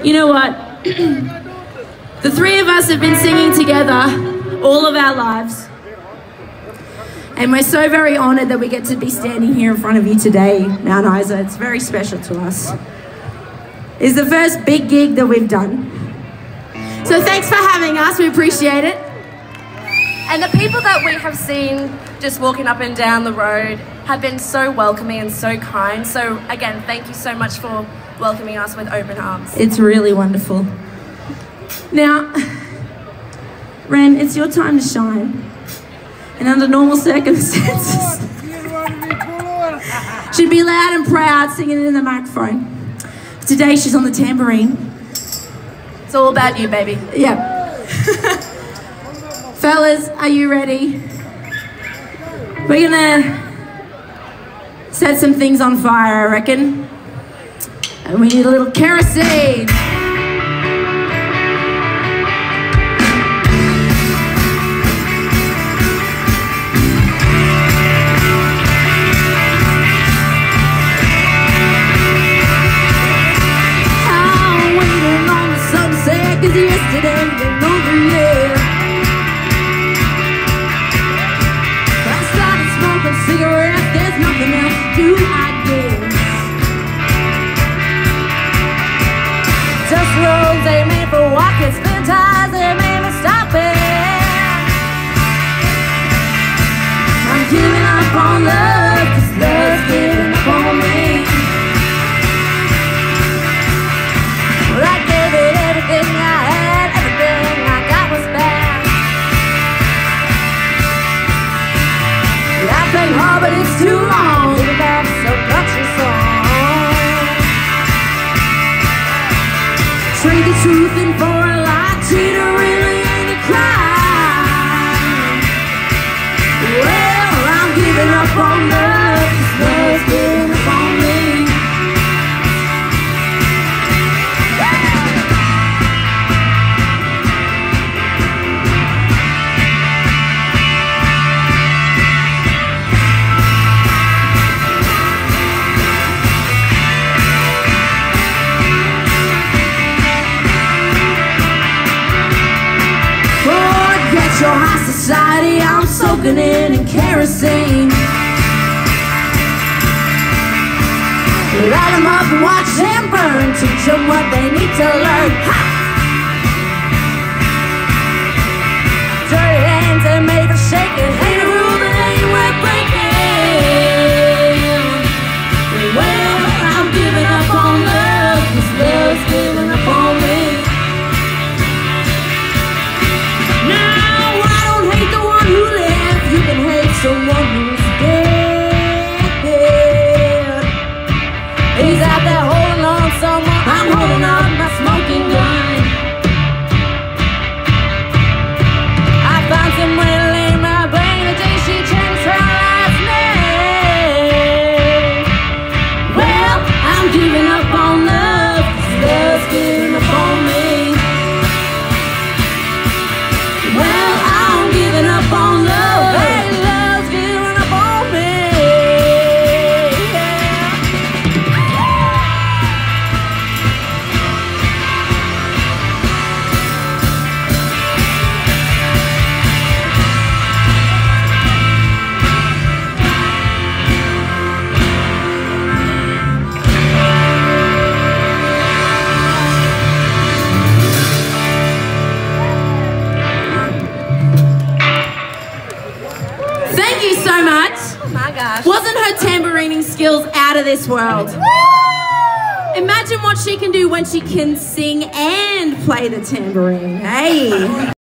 You know what? The three of us have been singing together all of our lives. And we're so very honoured that we get to be standing here in front of you today, Mount Isa. It's very special to us. It's the first big gig that we've done. So thanks for having us, we appreciate it. And the people that we have seen just walking up and down the road have been so welcoming and so kind. So again, thank you so much for welcoming us with open arms. It's really wonderful. Now, Ren, it's your time to shine. And under normal circumstances, she'd be loud and proud singing in the microphone. Today she's on the tambourine. It's all about you, baby. Yeah. Fellas, are you ready? We're gonna set some things on fire, I reckon. And we need a little kerosene. I'm waiting on the sunset, 'cause yesterday ain't over yet. I started smoking cigarettes, there's nothing else to do, I guess. Just roads ain't made for walking, spin tires ain't made for stopping. I'm giving up on love, 'cause love's giving up on me. Well, I gave it everything I had, everything I got was bad. I played hard, but it's too long. Think about some country song. Trade the truth in for a lie, cheat or really ain't a crime. Well, I'm giving up on love, 'cause love's giving up on me. Your high society, I'm soaking in kerosene. Light them up and watch them burn, teach them what they need to learn. Ha! Dirty hands ain't made for shaking, ain't a rule that ain't worth breaking. Well, I'm giving up on love, 'cause love's giving up on me. You can hate someone who's dead. He's out there holding on someone, I'm holding up my smoking gun. I found some will in my brain the day she changed her last name. Well, I'm giving up on love, 'cause love's giving up on me. Well, I'm giving up on love. Thank you so much. Oh my gosh. Wasn't her tambourining skills out of this world? Woo! Imagine what she can do when she can sing and play the tambourine. Hey.